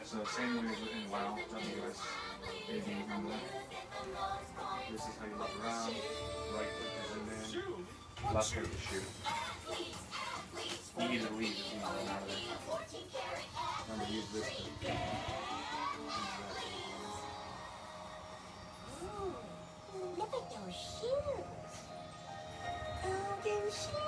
So same way as in WoW, WS, AD, remember that? This is how you look around. Right click to zoom in. Left click to shoot. You need to leave if you want to run out of there. Remember to use this to Ooh, look at those shoes. Oh, those shoes.